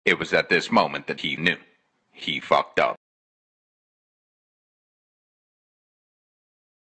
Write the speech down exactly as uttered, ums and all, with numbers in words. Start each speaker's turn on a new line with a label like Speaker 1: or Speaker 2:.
Speaker 1: It was at this moment that he knew. He fucked up.